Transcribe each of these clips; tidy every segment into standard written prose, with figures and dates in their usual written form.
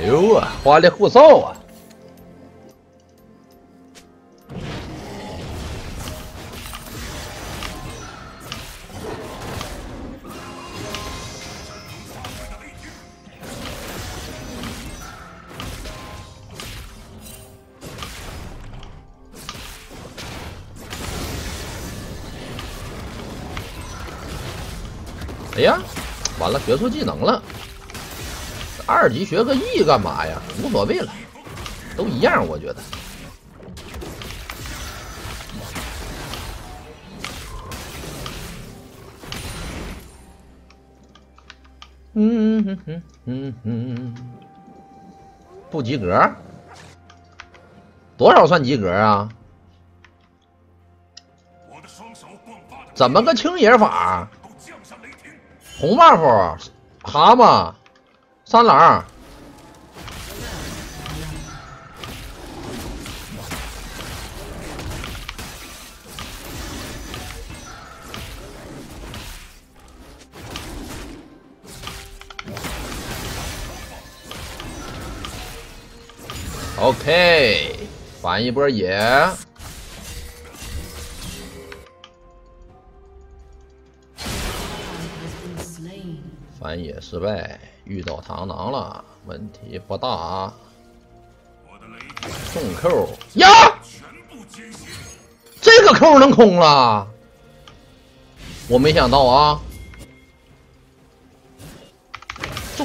呦啊，花里胡哨啊！哎呀，完了，学错技能了。2级学个 E 干嘛呀？无所谓了，都一样，我觉得。不及格？多少算及格啊？怎么个清野法？红 buff， 蛤蟆，三郎。OK， 翻一波野。翻野失败，遇到螳螂了，问题不大。重扣呀！这个扣能空了，我没想到啊。中。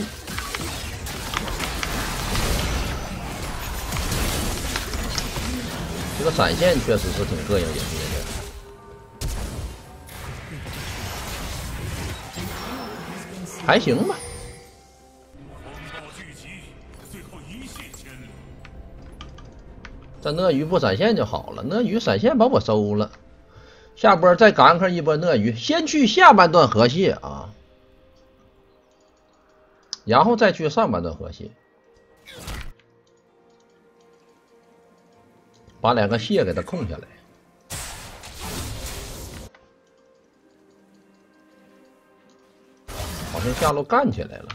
这个闪现确实是挺膈应人的。还行吧。这鳄鱼不闪现就好了，鳄鱼闪现把我收了。下波再赶克一波鳄鱼，先去下半段河蟹啊，然后再去上半段河蟹，把2个蟹给它控下来。好像下路干起来了。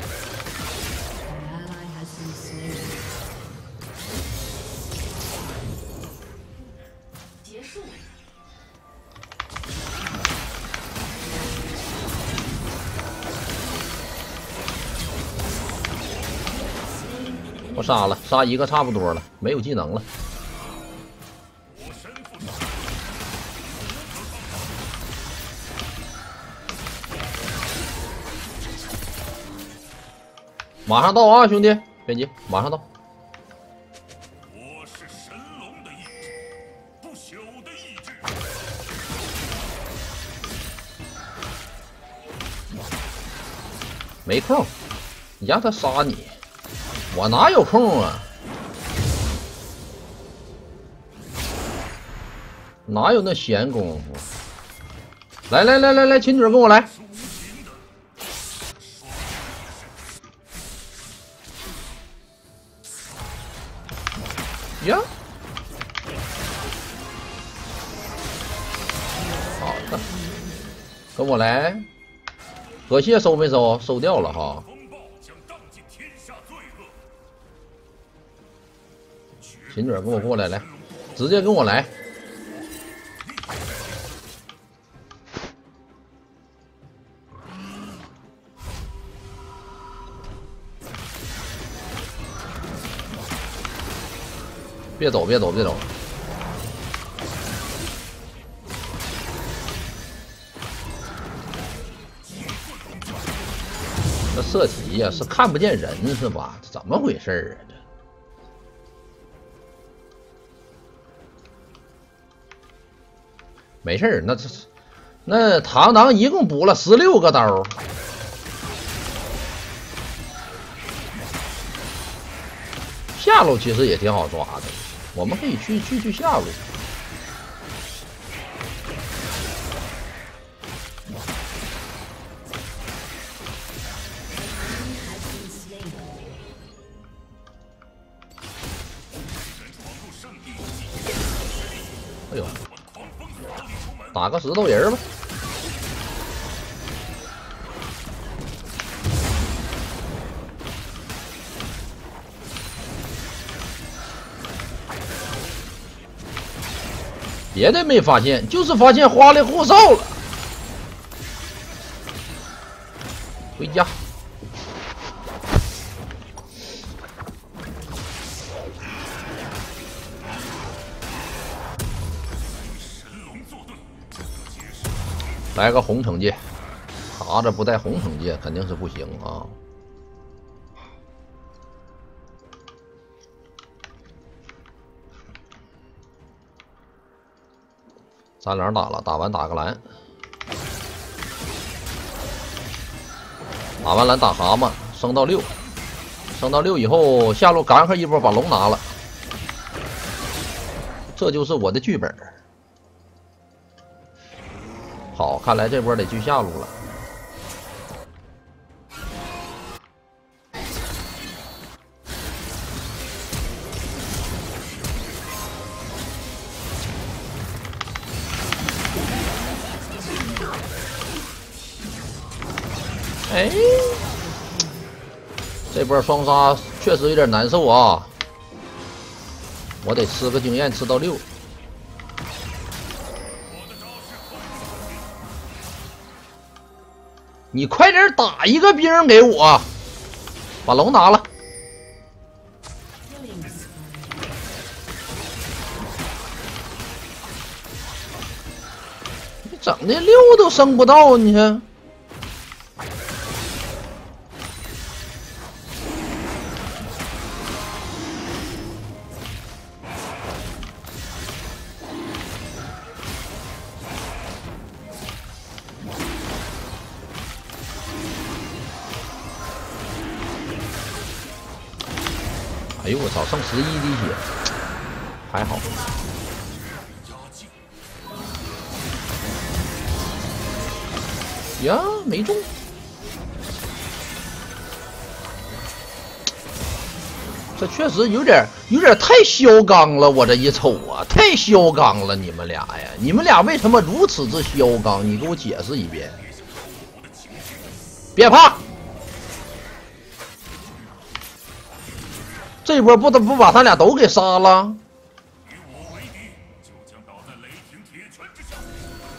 我杀了，杀一个差不多了，没有技能了。马上到啊，兄弟，别急，马上到。 我是神龙的意志，不朽的意志。 没空，你让他杀你，我哪有空啊？哪有那闲工夫？来来来来来，秦嘴跟我来。呀，好的，跟我来。河蟹收没收？收掉了哈。秦嘴跟我过来，来，直接跟我来。别走，别走，别走！这射题呀，是看不见人是吧？这怎么回事啊？这没事，那螳螂一共补了16个刀。下路其实也挺好抓的，我们可以去下路。哎呦，打个石头人吧。 别的没发现，就是发现花里胡哨了。回家。来个红惩戒，卡着不带红惩戒肯定是不行啊。3两打了，打完打个蓝，打完蓝打蛤蟆，升到6，升到6以后下路赶上一波把龙拿了，这就是我的剧本。好，看来这波得去下路了。哎，这波双杀确实有点难受啊！我得吃个经验，吃到6。你快点打一个兵给我，把龙拿了。你整的6都升不到，你看。哎呦我操，剩11滴血，还好。呀，没中。这确实有点太嚣张了，我这一瞅啊，太嚣张了！你们俩呀，你们俩为什么如此之嚣张？你给我解释一遍。别怕。这波不把他俩都给杀了？ 与我为敌，就将倒在雷霆铁拳之下。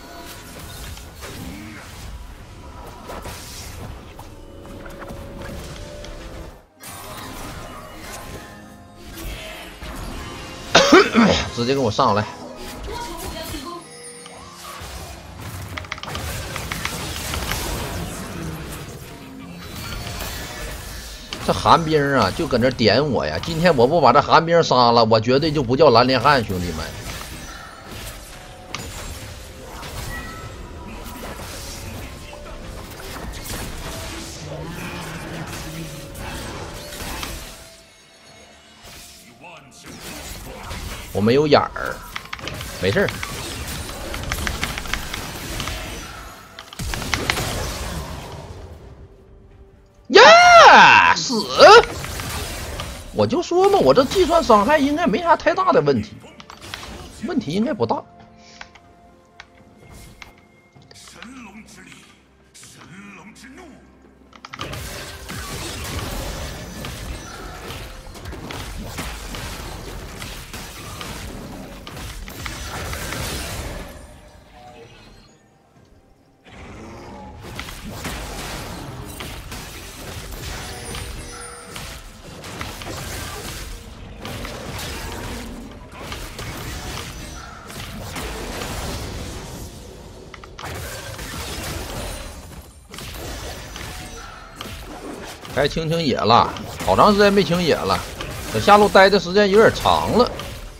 直接给我上来！这寒冰啊，就搁那点我呀！今天我不把这寒冰杀了，我绝对就不叫蓝莲汉，兄弟们！我没有眼儿，没事儿。呀，死！我就说嘛，我这计算伤害应该没啥太大的问题，问题应该不大。 神龙之力，神龙之怒。 该清清野了，好长时间没清野了，这下路待的时间有点长了。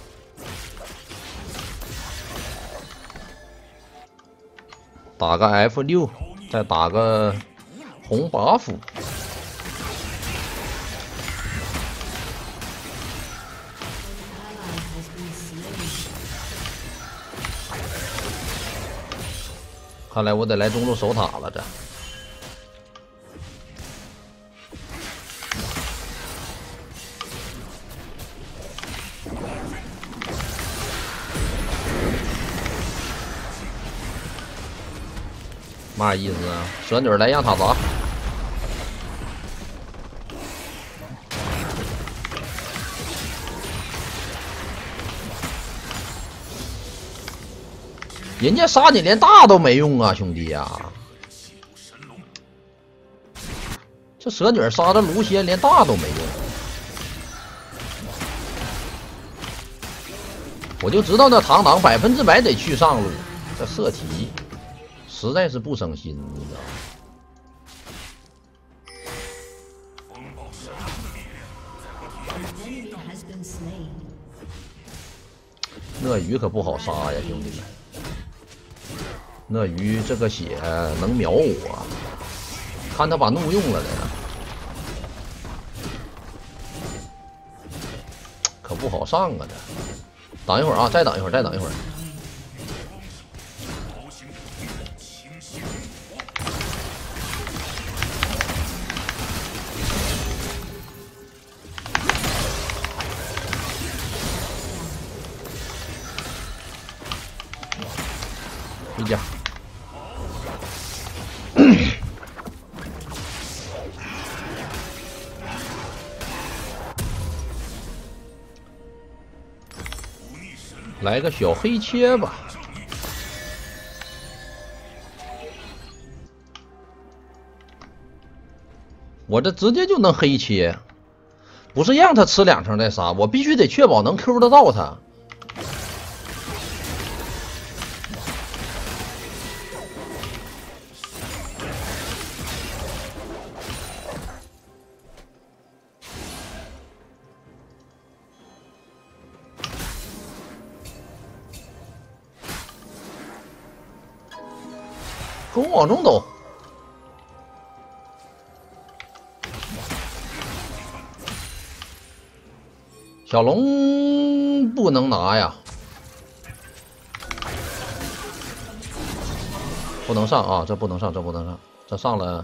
打个 F6，再打个红 buff。看来我得来中路守塔了，这。嘛意思啊？蛇女来让塔砸。 人家杀你连大都没用啊，兄弟呀！这蛇女杀的卢仙连大都没用，我就知道那唐唐100%得去上路，这射题实在是不省心，你知道吗？ 鳄鱼可不好杀呀，兄弟们！鳄鱼这个血能秒我，看他把怒用了的，可不好上啊！这等一会儿啊，再等一会儿，再等一会儿。回家。来个小黑切吧。我这直接就能黑切，不是让他吃2层再杀，我必须得确保能 Q 得到他。 给我往中走，小龙不能拿呀，不能上啊，这不能上，这不能上，这上了，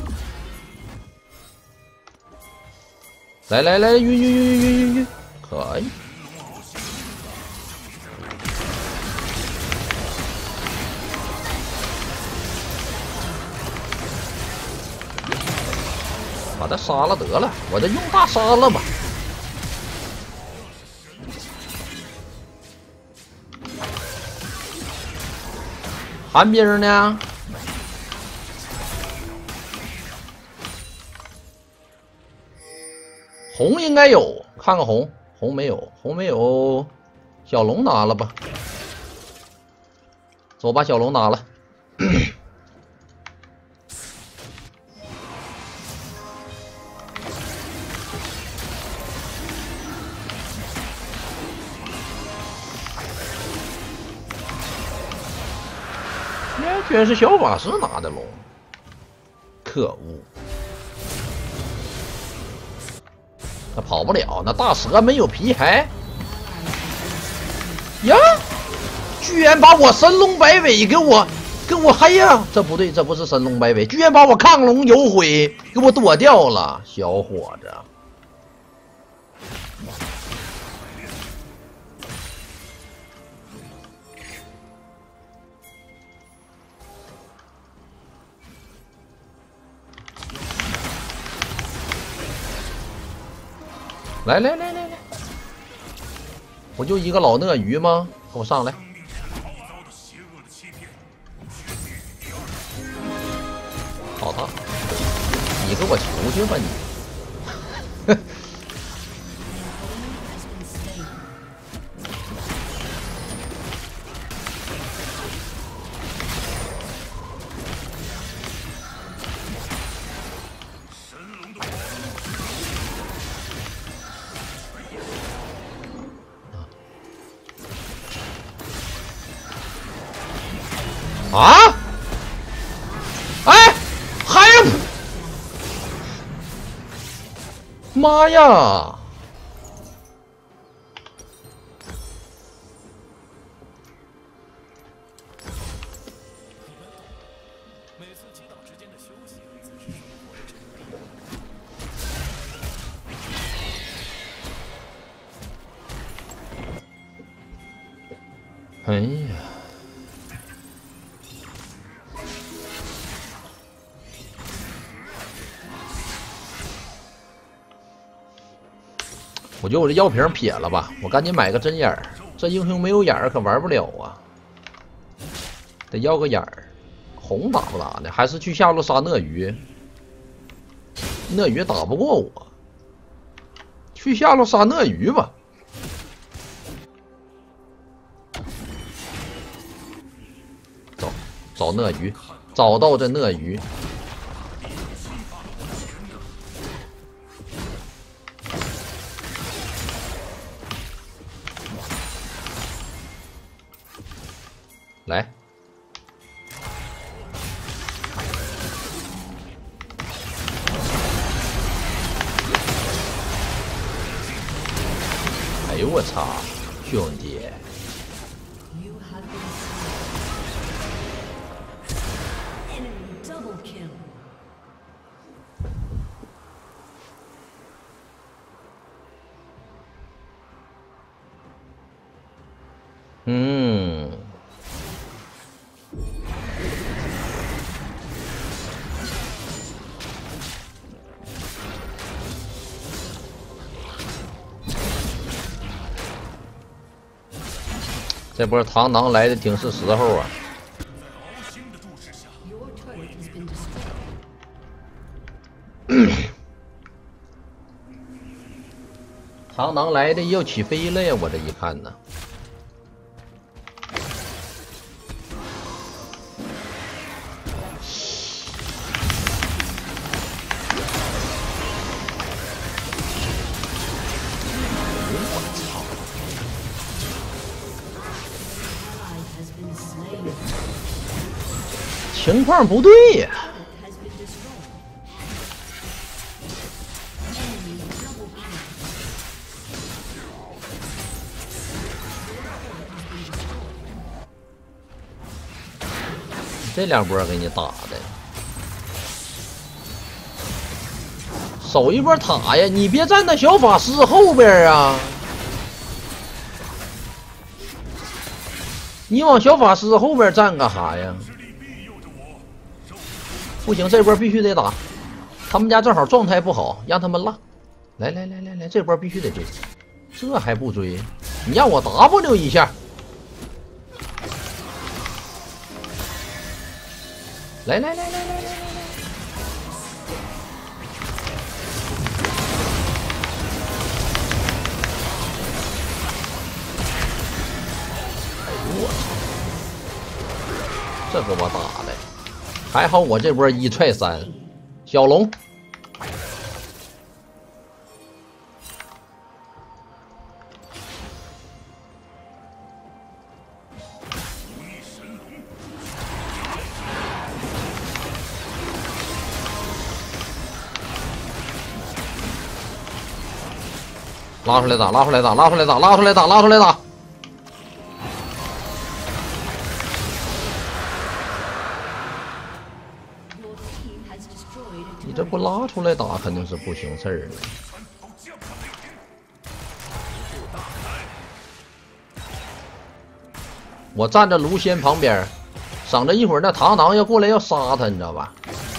来来来，晕，可以。 把他杀了得了，我这用大杀了吧。寒冰呢？红应该有，看看红，红没有，红没有，小龙拿了吧。走，把小龙拿了。居然是小法师拿的龙，可恶！他跑不了，那大蛇没有皮骸呀！居然把我神龙摆尾给我黑呀！这不对，这不是神龙摆尾，居然把我亢龙有悔给我躲掉了，小伙子！来，我就一个老鳄鱼吗？给我上来！好他，你给我求求吧你！啊！哎，还有，妈呀！哎呀！ 我觉得我这药瓶撇了吧，我赶紧买个针眼儿。这英雄没有眼儿可玩不了啊。 得要个眼儿。红打不打呢？还是去下路杀鳄鱼？鳄鱼打不过我，去下路杀鳄鱼吧。找鳄鱼，找到这鳄鱼。来。哎呦我操，兄弟！这波螳螂来的挺是时候啊！螳螂来的要起飞了呀！我这一看呢，情况不对呀！这两波给你打的，守一波塔呀！你别站在小法师后边啊！你往小法师后边站干啥呀？不行，这波必须得打。他们家正好状态不好，让他们拉。来，这波必须得追，这还不追？你让我 W 一下。来！这给我打的，还好我这波一踹3，小龙。拉出来打！你这不拉出来打肯定是不行事儿了。我站在卢仙旁边，省着一会儿那螳螂要过来要杀他，你知道吧？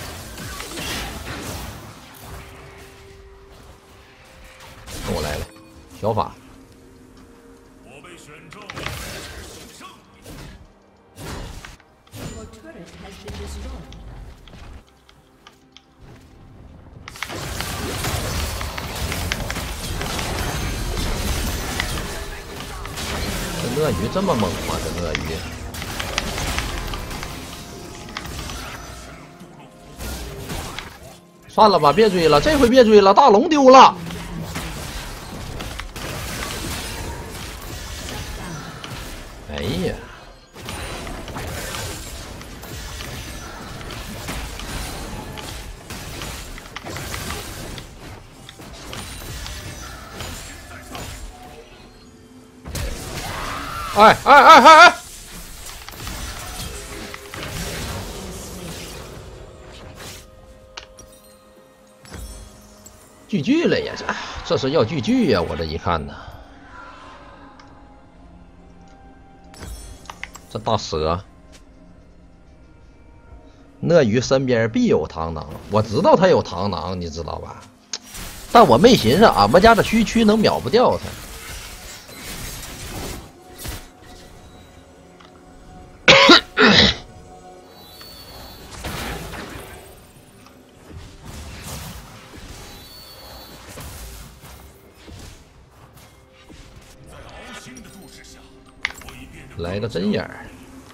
跟我来了，小法。 我被选中，胜利。这鳄鱼这么猛吗？这鳄鱼。算了吧，别追了，这回别追了，大龙丢了。哎呀！哎！GG了呀！这是要GG呀！我这一看呢，这大蛇，鳄鱼身边必有螳螂，我知道他有螳螂，你知道吧？但我没寻思俺们家的虚区能秒不掉他。 来个针眼儿。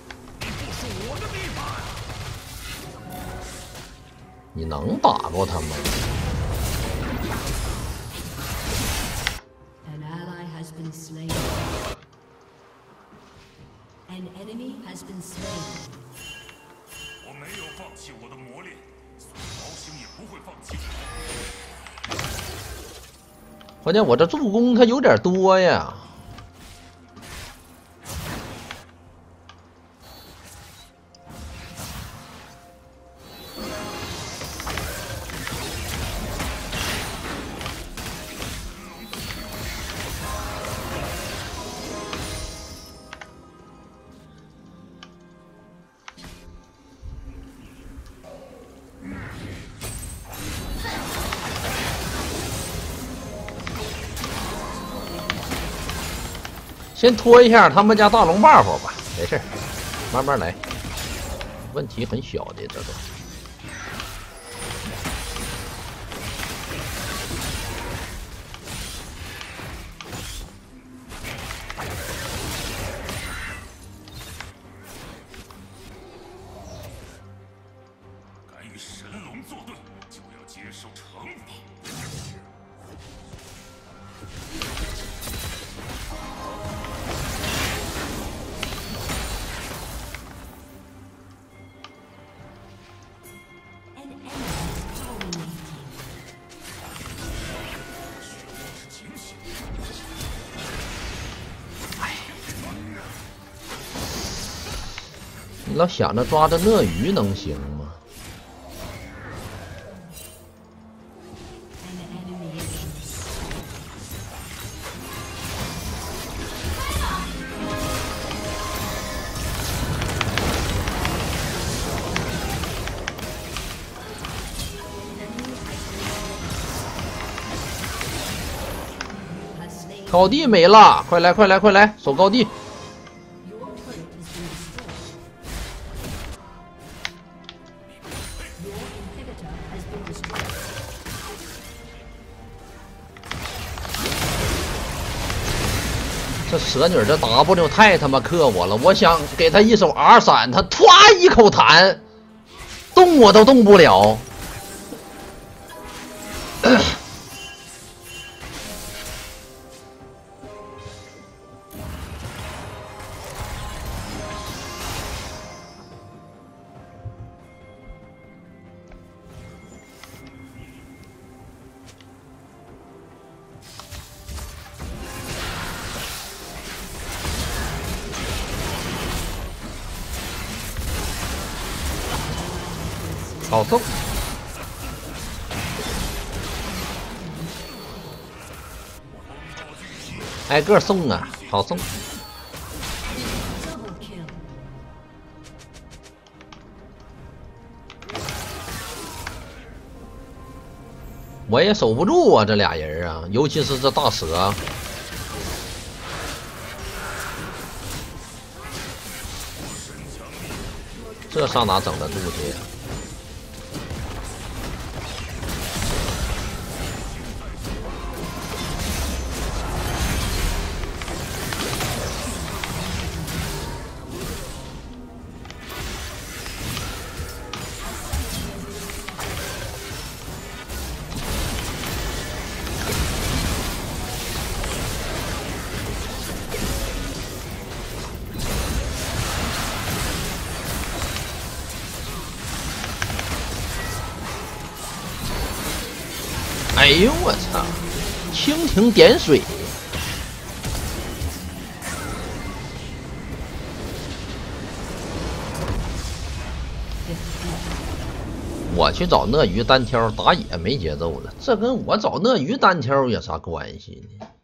你能打过他吗？ An ally has been slain. An enemy has been slain. 我没有放弃我的磨练，所以毛星也不会放弃。 关键我这助攻它有点多呀。 先拖一下他们家大龙 buff 吧，没事，慢慢来，问题很小的，这都。 敢与神龙作对，就要接受惩罚。 你老想着抓着鳄鱼能行吗？高地没了，快来快来快来，守高地！ 这蛇女这 W 太他妈克我了！我想给他一手 R 闪，他歘一口弹，动我都动不了。好送，挨个送啊，好送。我也守不住啊，这俩人啊，尤其是这大蛇。这上哪整得住去呀？哎呦我操！蜻蜓点水，我去找鳄鱼单挑打野没节奏了，这跟我找鳄鱼单挑有啥关系呢？